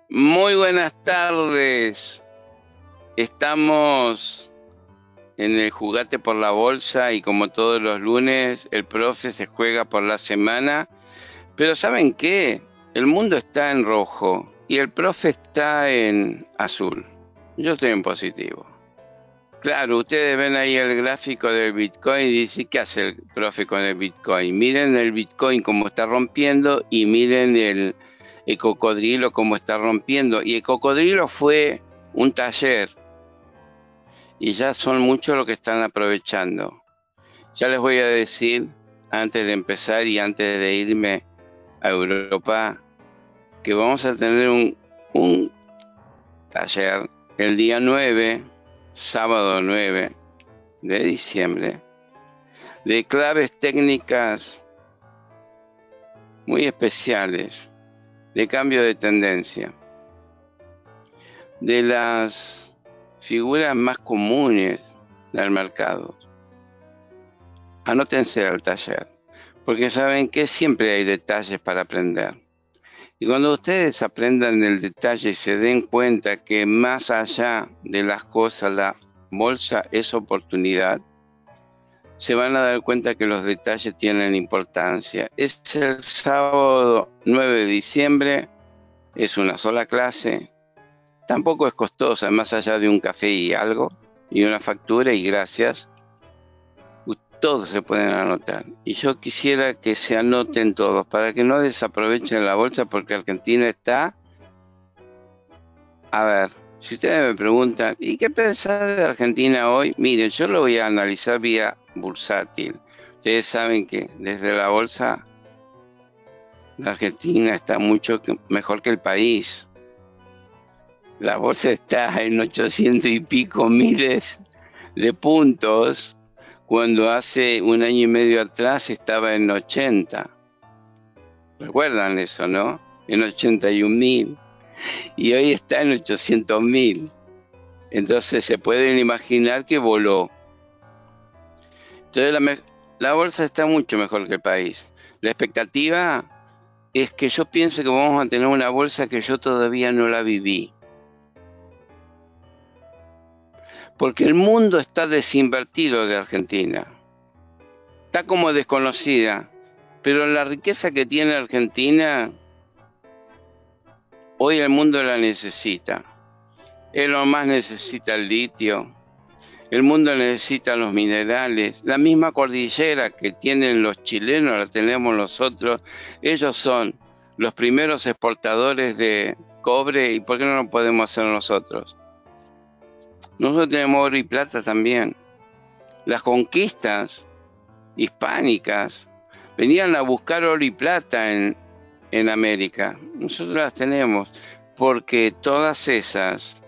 Muy buenas tardes. Estamos en el Jugate por la Bolsa y como todos los lunes, el profe se juega por la semana. Pero ¿saben qué? El mundo está en rojo y el profe está en azul. Yo estoy en positivo. Claro, ustedes ven ahí el gráfico del Bitcoin y dicen, ¿qué hace el profe con el Bitcoin? Miren el Bitcoin cómo está rompiendo y miren el cocodrilo cómo está rompiendo. Y el cocodrilo fue un taller y ya son muchos los que están aprovechando. Ya les voy a decir, antes de empezar y antes de irme a Europa, que vamos a tener un taller el día 9, sábado 9 de diciembre, de claves técnicas muy especiales, de cambio de tendencia, de las figuras más comunes del mercado. Anótense al taller, porque saben que siempre hay detalles para aprender. Y cuando ustedes aprendan el detalle y se den cuenta que más allá de las cosas, la bolsa es oportunidad, se van a dar cuenta que los detalles tienen importancia. Es el sábado 9 de diciembre, es una sola clase, tampoco es costosa, más allá de un café y algo, y una factura y gracias, todos se pueden anotar. Y yo quisiera que se anoten todos, para que no desaprovechen la bolsa, porque Argentina está... A ver, si ustedes me preguntan, ¿y qué pensás de Argentina hoy? Miren, yo lo voy a analizar vía bursátil. Ustedes saben que desde la bolsa, la Argentina está mucho mejor que el país. La bolsa está en 800 y pico miles de puntos, cuando hace un año y medio atrás estaba en 80. ¿Recuerdan eso, no? En 81.000. Y hoy está en 800.000. Entonces se pueden imaginar que voló. Entonces la bolsa está mucho mejor que el país. La expectativa es que yo pienso que vamos a tener una bolsa que yo todavía no la viví. Porque el mundo está desinvertido de Argentina. Está como desconocida. Pero la riqueza que tiene Argentina, hoy el mundo la necesita. Elon Musk necesita el litio. El mundo necesita los minerales. La misma cordillera que tienen los chilenos la tenemos nosotros. Ellos son los primeros exportadores de cobre. ¿Y por qué no lo podemos hacer nosotros? Nosotros tenemos oro y plata también. Las conquistas hispánicas venían a buscar oro y plata en América. Nosotros las tenemos porque todas esas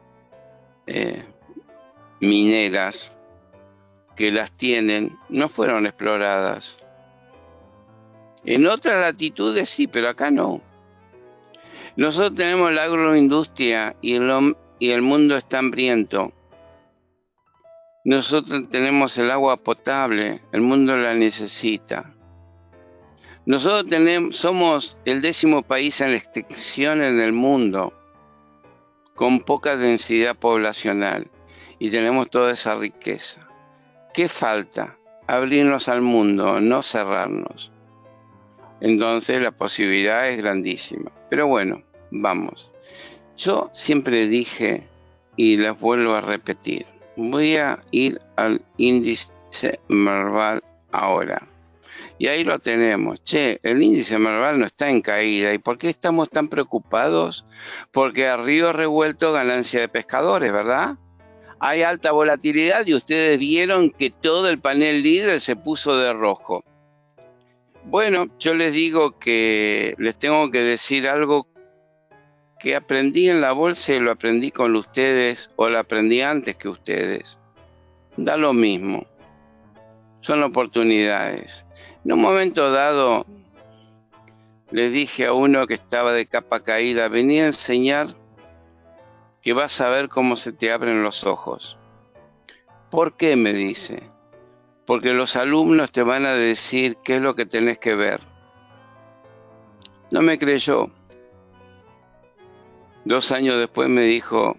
mineras que las tienen no fueron exploradas. En otras latitudes sí, pero acá no. Nosotros tenemos la agroindustria y el mundo está hambriento. Nosotros tenemos el agua potable, el mundo la necesita. Nosotros somos el 10º país en extensión en el mundo, con poca densidad poblacional, y tenemos toda esa riqueza. ¿Qué falta? Abrirnos al mundo, no cerrarnos. Entonces la posibilidad es grandísima. Pero bueno, vamos. Yo siempre dije, y les vuelvo a repetir, voy a ir al índice Merval ahora. Y ahí lo tenemos. Che, el índice Merval no está en caída. ¿Y por qué estamos tan preocupados? Porque a río revuelto ganancia de pescadores, ¿verdad? Hay alta volatilidad y ustedes vieron que todo el panel líder se puso de rojo. Bueno, yo les digo que les tengo que decir algo que aprendí en la bolsa y lo aprendí con ustedes, o lo aprendí antes que ustedes. Da lo mismo. Son oportunidades. En un momento dado, les dije a uno que estaba de capa caída, venía a enseñar que vas a ver cómo se te abren los ojos. ¿Por qué? Me dice. Porque los alumnos te van a decir qué es lo que tenés que ver. No me creyó. 2 años después me dijo: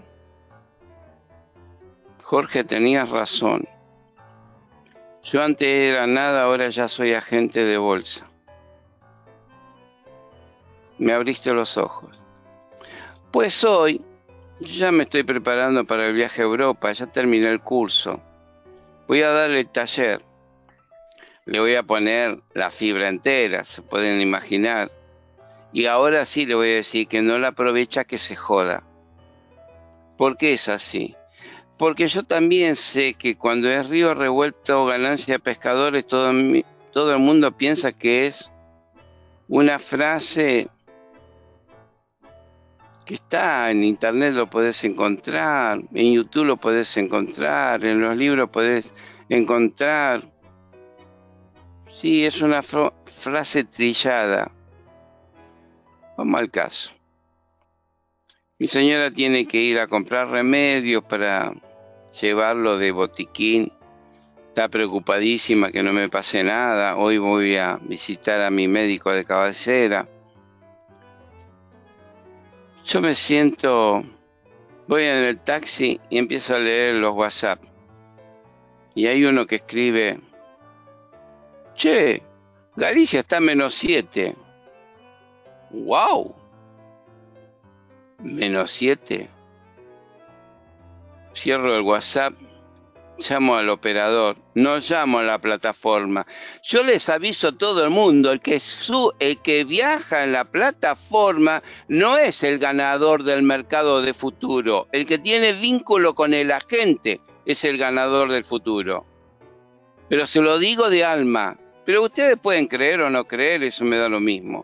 Jorge, tenías razón. Yo antes era nada, ahora ya soy agente de bolsa. Me abriste los ojos. Pues hoy ya me estoy preparando para el viaje a Europa, ya terminé el curso. Voy a darle el taller. Le voy a poner la fibra entera, se pueden imaginar. Y ahora sí le voy a decir que no la aprovecha, que se joda. ¿Por qué es así? Porque yo también sé que cuando es río revuelto, ganancia de pescadores, todo el mundo piensa que es una frase que está en internet, lo podés encontrar, en YouTube lo podés encontrar, en los libros podés encontrar. Sí, es una frase trillada. Vamos al caso. Mi señora tiene que ir a comprar remedios para llevarlo de botiquín. Está preocupadísima que no me pase nada. Hoy voy a visitar a mi médico de cabecera. Yo me siento, voy en el taxi y empiezo a leer los WhatsApp. Y hay uno que escribe: che, Galicia está a -7. ¡Wow! -7. Cierro el WhatsApp, llamo al operador, no llamo a la plataforma. Yo les aviso a todo el mundo, el que viaja en la plataforma no es el ganador del mercado de futuro. El que tiene vínculo con el agente es el ganador del futuro. Pero se lo digo de alma. Pero ustedes pueden creer o no creer, eso me da lo mismo.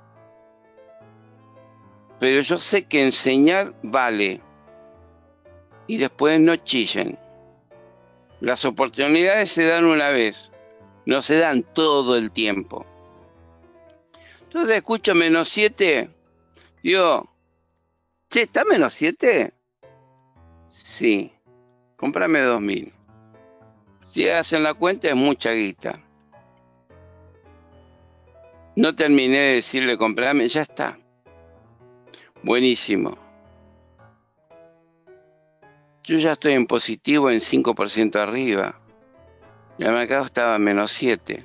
Pero yo sé que enseñar vale. Y después no chillen. Las oportunidades se dan una vez, no se dan todo el tiempo. Entonces escucho -7, digo: che, ¿está -7? Sí, cómprame 2000. Si hacen la cuenta es mucha guita. No terminé de decirle comprame, ya está. Buenísimo. Yo ya estoy en positivo en 5% arriba. Y el mercado estaba a -7.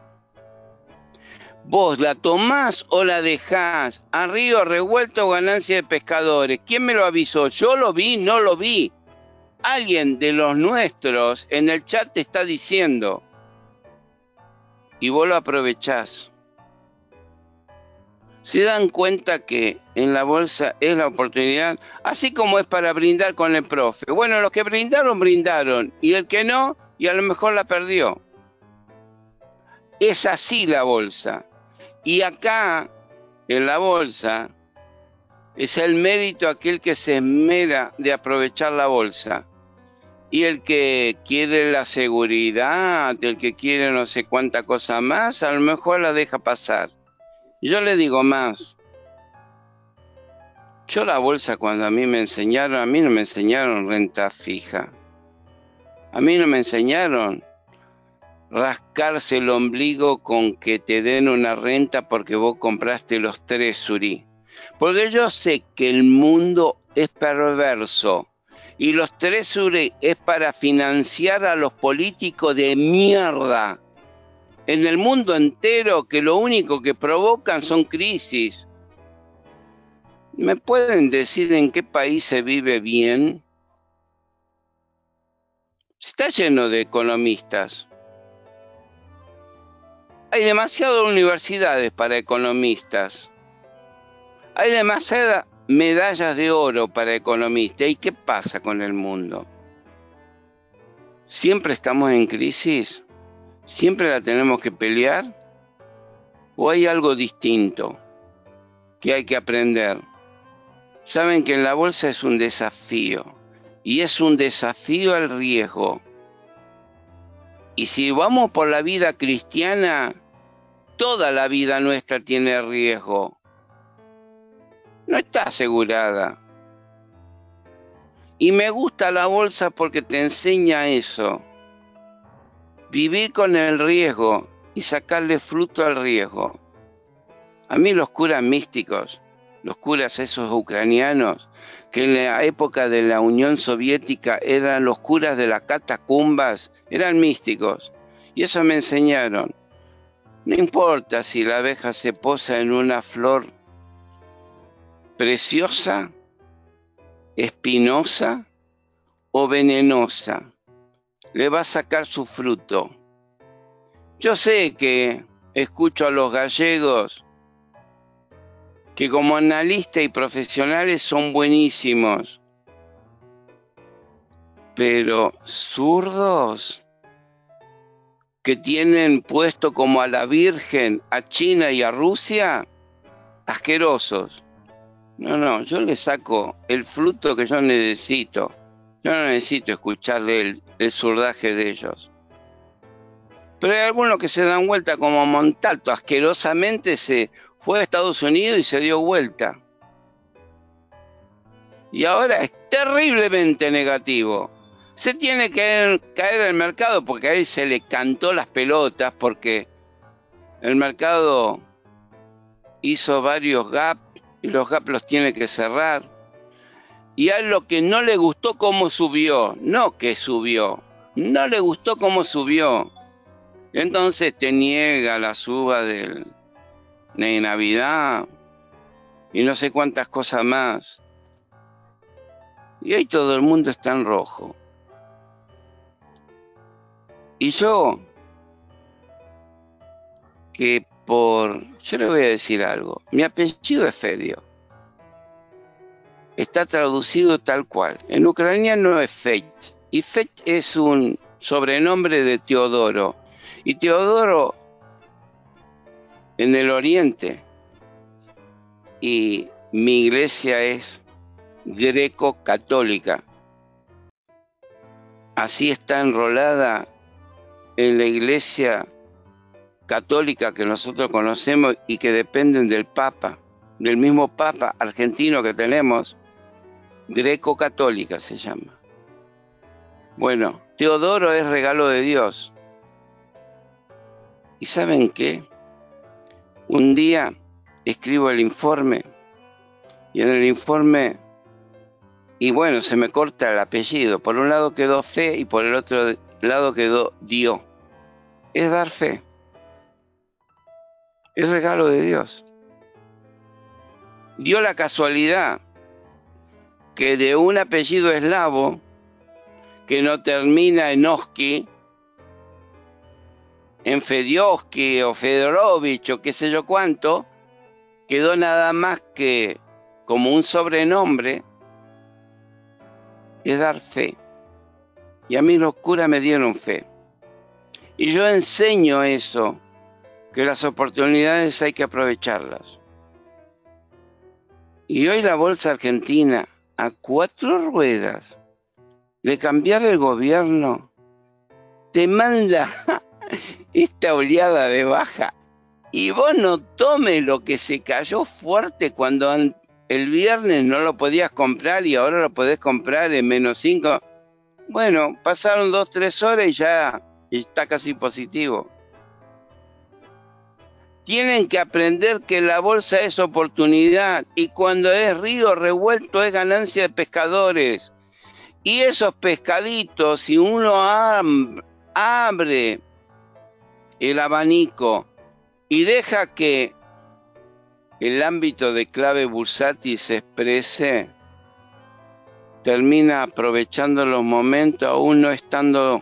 ¿Vos la tomás o la dejás? A río revuelto, ganancia de pescadores. ¿Quién me lo avisó? ¿Yo lo vi? No lo vi. Alguien de los nuestros en el chat te está diciendo. Y vos lo aprovechás. Se dan cuenta que en la bolsa es la oportunidad, así como es para brindar con el profe. Bueno, los que brindaron, brindaron. Y el que no, y a lo mejor la perdió. Es así la bolsa. Y acá, en la bolsa, es el mérito aquel que se esmera de aprovechar la bolsa. Y el que quiere la seguridad, el que quiere no sé cuánta cosa más, a lo mejor la deja pasar. Yo le digo más. Yo la bolsa, cuando a mí no me enseñaron renta fija. A mí no me enseñaron rascarse el ombligo con que te den una renta porque vos compraste los treasury. Porque yo sé que el mundo es perverso y los treasury es para financiar a los políticos de mierda en el mundo entero, que lo único que provocan son crisis. ¿Me pueden decir en qué país se vive bien? Está lleno de economistas. Hay demasiadas universidades para economistas. Hay demasiadas medallas de oro para economistas. ¿Y qué pasa con el mundo? ¿Siempre estamos en crisis? ¿Siempre la tenemos que pelear? ¿O hay algo distinto que hay que aprender? Saben que en la bolsa es un desafío. Y es un desafío al riesgo. Y si vamos por la vida cristiana, toda la vida nuestra tiene riesgo. No está asegurada. Y me gusta la bolsa porque te enseña eso. Vivir con el riesgo y sacarle fruto al riesgo. A mí los curas místicos los curas esos ucranianos, que en la época de la Unión Soviética eran los curas de las catacumbas, eran místicos. Y eso me enseñaron. No importa si la abeja se posa en una flor preciosa, espinosa o venenosa, le va a sacar su fruto. Yo sé que escucho a los gallegos que como analistas y profesionales son buenísimos, pero zurdos que tienen puesto como a la Virgen, a China y a Rusia, asquerosos. No, yo le saco el fruto que yo necesito. Yo no necesito escucharle el zurdaje de ellos. Pero hay algunos que se dan vuelta como Montalto, asquerosamente se fue a Estados Unidos y se dio vuelta. Y ahora es terriblemente negativo. Se tiene que caer el mercado porque a él se le cantó las pelotas, porque el mercado hizo varios gaps y los gaps los tiene que cerrar. Y a él lo que no le gustó cómo subió, no que subió, no le gustó cómo subió. Entonces te niega la suba de Navidad y no sé cuántas cosas más. Y hoy todo el mundo está en rojo. Y yo le voy a decir algo. Mi apellido es Fedio. Está traducido tal cual. En ucraniano es Feit. Y Feit es un sobrenombre de Teodoro. Y Teodoro en el Oriente, y mi iglesia es greco-católica. Así está enrolada en la iglesia católica que nosotros conocemos y que dependen del Papa, del mismo Papa argentino que tenemos, greco-católica se llama. Bueno, Teodoro es regalo de Dios. ¿Y saben qué? Un día escribo el informe y en el informe, y bueno, se me corta el apellido. Por un lado quedó Fe y por el otro lado quedó Dio. Es dar fe. Es regalo de Dios. Dio la casualidad que de un apellido eslavo que no termina en oski, en Fedioski o Fedorovich o qué sé yo cuánto, quedó nada más que como un sobrenombre, es dar fe. Y a mí los curas me dieron fe. Y yo enseño eso, que las oportunidades hay que aprovecharlas. Y hoy la bolsa argentina, a 4 ruedas de cambiar el gobierno, te manda esta oleada de baja. Y vos no tomes lo que se cayó fuerte cuando el viernes no lo podías comprar y ahora lo podés comprar en -5. Bueno, pasaron 2-3 horas y ya está casi positivo. Tienen que aprender que la bolsa es oportunidad y cuando es río revuelto es ganancia de pescadores. Y esos pescaditos, si uno abre el abanico y deja que el ámbito de clave bursátil se exprese, termina aprovechando los momentos aún no estando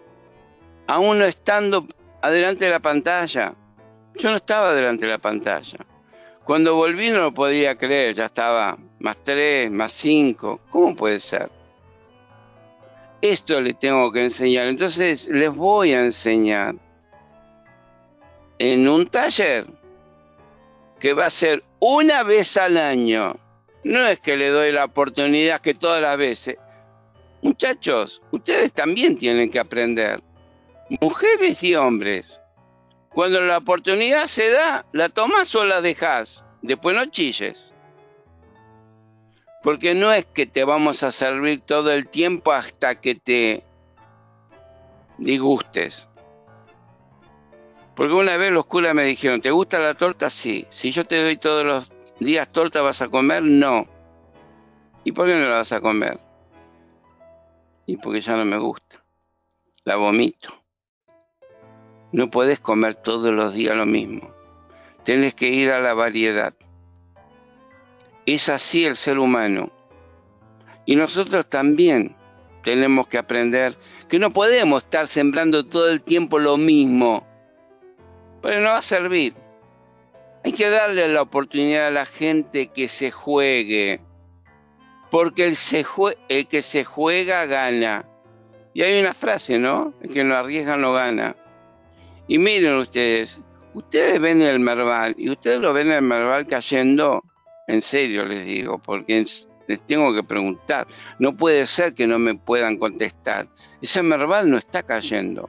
adelante de la pantalla. Yo no estaba delante de la pantalla. Cuando volví no lo podía creer, ya estaba +3, +5. ¿Cómo puede ser? Esto les tengo que enseñar. Entonces les voy a enseñar en un taller que va a ser una vez al año. No es que le doy la oportunidad que todas las veces. Muchachos, ustedes también tienen que aprender. Mujeres y hombres. Cuando la oportunidad se da, ¿la tomás o la dejás? Después no chilles. Porque no es que te vamos a servir todo el tiempo hasta que te disgustes. Porque una vez los curas me dijeron, ¿te gusta la torta? Sí. Si yo te doy todos los ¿Días torta vas a comer? No. ¿Y por qué no la vas a comer? Y porque ya no me gusta. La vomito. No podés comer todos los días lo mismo. Tenés que ir a la variedad. Es así el ser humano. Y nosotros también tenemos que aprender que no podemos estar sembrando todo el tiempo lo mismo. Pero no va a servir. Hay que darle la oportunidad a la gente que se juegue. Porque el que se juega gana. Y hay una frase, ¿no? El que no arriesga no gana. Y miren ustedes ven el Merval, y ustedes lo ven el Merval cayendo, en serio les digo, porque les tengo que preguntar. No puede ser que no me puedan contestar. Ese Merval no está cayendo.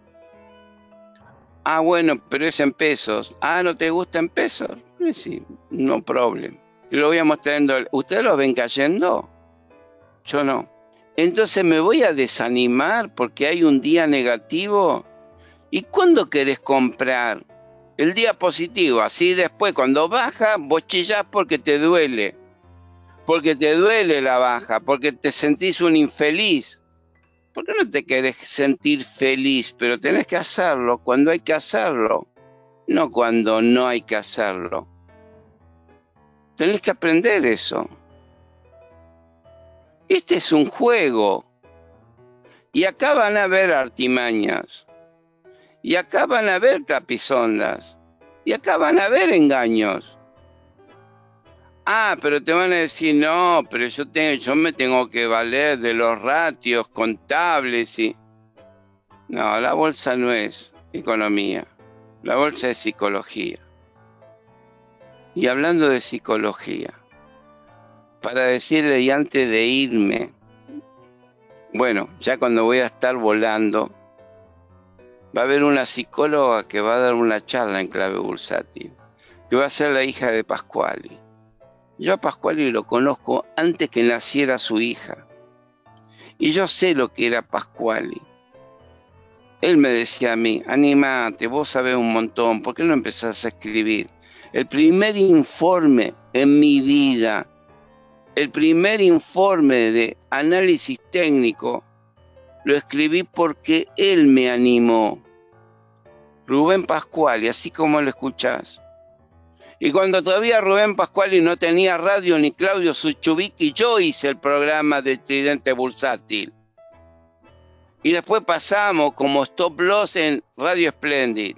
Ah, bueno, pero es en pesos. Ah, ¿no te gusta en pesos? Sí, no problem. Lo voy a mostrar. ¿Ustedes lo ven cayendo? Yo no. Entonces me voy a desanimar porque hay un día negativo. ¿Y cuándo querés comprar? El día positivo, así después cuando baja, vos chillás porque te duele. Porque te duele la baja, porque te sentís un infeliz. ¿Por qué no te querés sentir feliz? Pero tenés que hacerlo cuando hay que hacerlo, no cuando no hay que hacerlo. Tenés que aprender eso. Este es un juego. Y acá van a haber artimañas. Y acá van a haber trapisondas. Y acá van a haber engaños. Ah, pero te van a decir, no, pero yo me tengo que valer de los ratios contables y... No, la bolsa no es economía. La bolsa es psicología. Y hablando de psicología, para decirle, y antes de irme, bueno, ya cuando voy a estar volando, va a haber una psicóloga que va a dar una charla en clave bursátil, que va a ser la hija de Pasquali. Yo a Pasquali lo conozco antes que naciera su hija. Y yo sé lo que era Pasquali. Él me decía a mí, animate, vos sabés un montón, ¿por qué no empezás a escribir? El primer informe en mi vida, el primer informe de análisis técnico, lo escribí porque él me animó. Rubén Pasquali, así como lo escuchás. Y cuando todavía Rubén Pasquali no tenía radio ni Claudio Suchubicki, yo hice el programa de Tridente Bursátil. Y después pasamos como Stop Loss en Radio Splendid.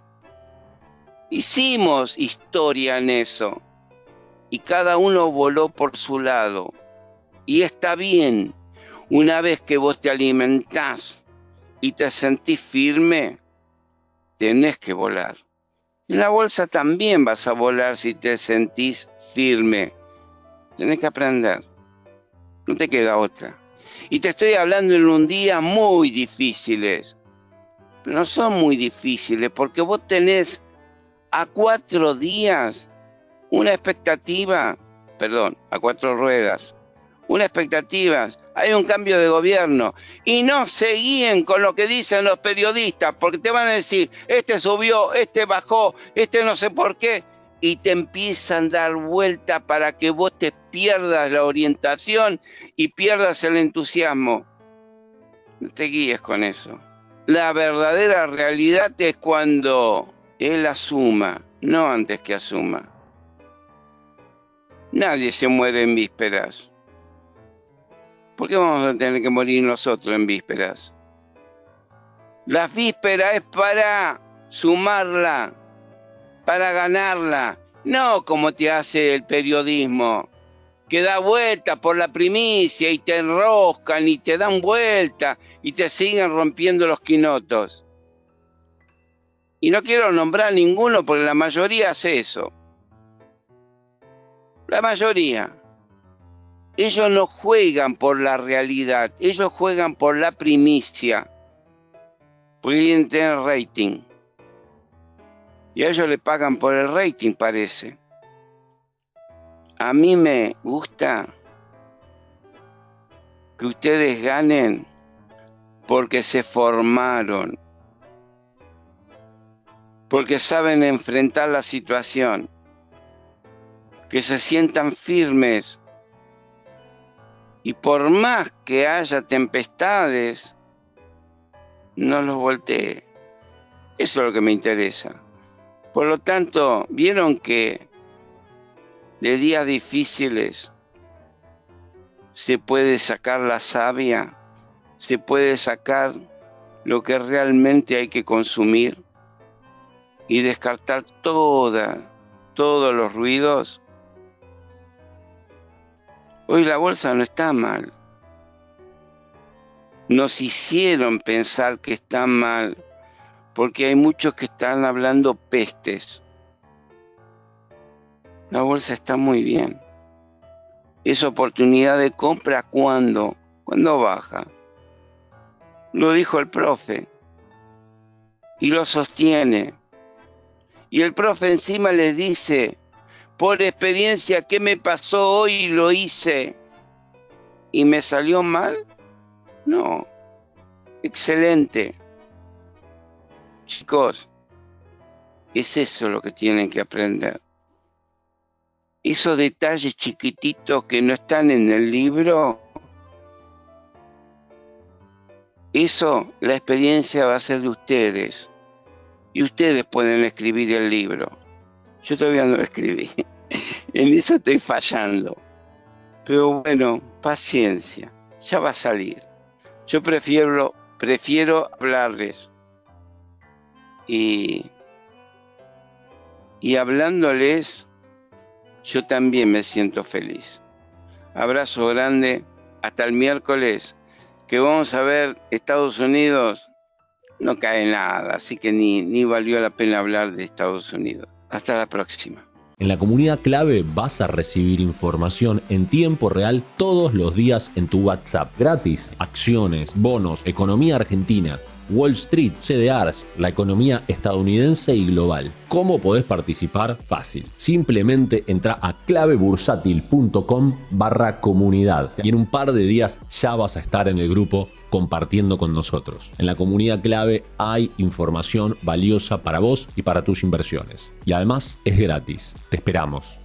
Hicimos historia en eso. Y cada uno voló por su lado. Y está bien. Una vez que vos te alimentás y te sentís firme, tenés que volar. En la bolsa también vas a volar si te sentís firme. Tenés que aprender. No te queda otra. Y te estoy hablando en un día muy difíciles. Pero no son muy difíciles porque vos tenés a 4 días una expectativa, a 4 ruedas, una expectativa. Hay un cambio de gobierno y no se guíen con lo que dicen los periodistas porque te van a decir, este subió, este bajó, este no sé por qué, y te empiezan a dar vuelta para que vos te pierdas la orientación y pierdas el entusiasmo. No te guíes con eso. La verdadera realidad es cuando él asuma, no antes que asuma. Nadie se muere en vísperas. ¿Por qué vamos a tener que morir nosotros en vísperas? La víspera es para sumarla, para ganarla, no como te hace el periodismo, que da vuelta por la primicia y te enroscan y te dan vuelta y te siguen rompiendo los quinotos. Y no quiero nombrar ninguno porque la mayoría hace eso. La mayoría. Ellos no juegan por la realidad, ellos juegan por la primicia. Porque quieren tener rating. Y a ellos le pagan por el rating, parece. A mí me gusta que ustedes ganen porque se formaron, porque saben enfrentar la situación. que se sientan firmes. Y por más que haya tempestades, no los voltee. Eso es lo que me interesa. Por lo tanto, vieron que de días difíciles se puede sacar la savia, se puede sacar lo que realmente hay que consumir y descartar todos los ruidos. Hoy la bolsa no está mal. Nos hicieron pensar que está mal porque hay muchos que están hablando pestes. La bolsa está muy bien. Es oportunidad de compra cuando baja. Lo dijo el profe y lo sostiene. Y el profe encima le dice, por experiencia, ¿qué me pasó hoy y lo hice? ¿Y me salió mal? No. Excelente. Chicos, es eso lo que tienen que aprender. Esos detalles chiquititos que no están en el libro, eso, la experiencia va a ser de ustedes. Y ustedes pueden escribir el libro. Yo todavía no lo escribí. En eso estoy fallando. Pero bueno, paciencia. Ya va a salir. Yo prefiero hablarles. Y hablándoles, yo también me siento feliz. Abrazo grande. Hasta el miércoles, que vamos a ver Estados Unidos. No cae nada, así que ni valió la pena hablar de Estados Unidos. Hasta la próxima. En la comunidad clave vas a recibir información en tiempo real todos los días en tu WhatsApp. Gratis, acciones, bonos, economía argentina, Wall Street, CDRs, la economía estadounidense y global. ¿Cómo podés participar? Fácil. Simplemente entra a clavebursátil.com/comunidad y en un par de días ya vas a estar en el grupo compartiendo con nosotros. En la comunidad clave hay información valiosa para vos y para tus inversiones. Y además es gratis. Te esperamos.